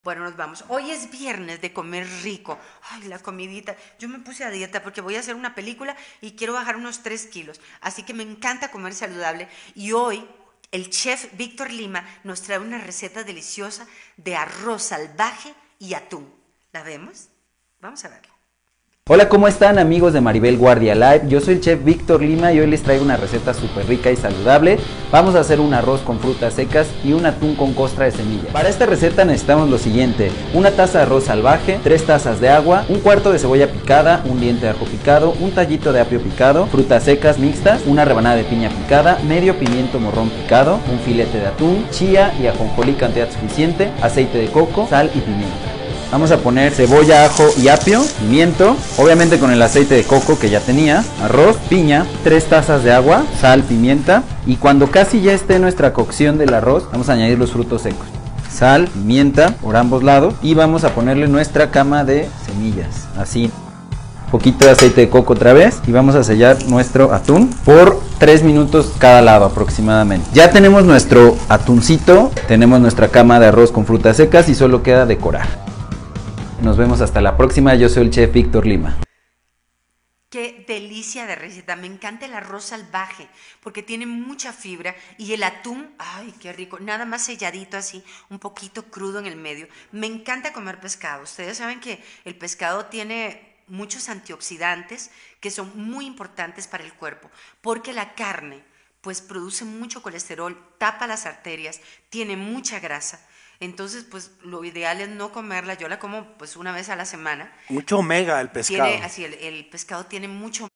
Bueno, nos vamos. Hoy es viernes de comer rico. Ay, la comidita. Yo me puse a dieta porque voy a hacer una película y quiero bajar unos 3 kilos. Así que me encanta comer saludable. Y hoy el chef Víctor Lima nos trae una receta deliciosa de arroz salvaje y atún. ¿La vemos? Vamos a verla. Hola, ¿cómo están amigos de Maribel Guardia Live? Yo soy el chef Víctor Lima y hoy les traigo una receta súper rica y saludable. Vamos a hacer un arroz con frutas secas y un atún con costra de semilla. Para esta receta necesitamos lo siguiente: una taza de arroz salvaje, 3 tazas de agua, un cuarto de cebolla picada, un diente de ajo picado, un tallito de apio picado, frutas secas mixtas, una rebanada de piña picada, medio pimiento morrón picado, un filete de atún, chía y ajonjolí cantidad suficiente, aceite de coco, sal y pimienta. Vamos a poner cebolla, ajo y apio, pimiento, obviamente con el aceite de coco que ya tenía, arroz, piña, 3 tazas de agua, sal, pimienta, y cuando casi ya esté nuestra cocción del arroz, vamos a añadir los frutos secos. Sal, pimienta por ambos lados y vamos a ponerle nuestra cama de semillas, así. Un poquito de aceite de coco otra vez y vamos a sellar nuestro atún por 3 minutos cada lado aproximadamente. Ya tenemos nuestro atuncito, tenemos nuestra cama de arroz con frutas secas y solo queda decorar. Nos vemos hasta la próxima. Yo soy el chef Víctor Lima. Qué delicia de receta. Me encanta el arroz salvaje porque tiene mucha fibra y el atún, ay, qué rico. Nada más selladito así, un poquito crudo en el medio. Me encanta comer pescado. Ustedes saben que el pescado tiene muchos antioxidantes que son muy importantes para el cuerpo porque la carne pues produce mucho colesterol, tapa las arterias, tiene mucha grasa. Entonces, pues lo ideal es no comerla. Yo la como pues una vez a la semana. Mucho omega el Tiene, pescado. así, el pescado tiene mucho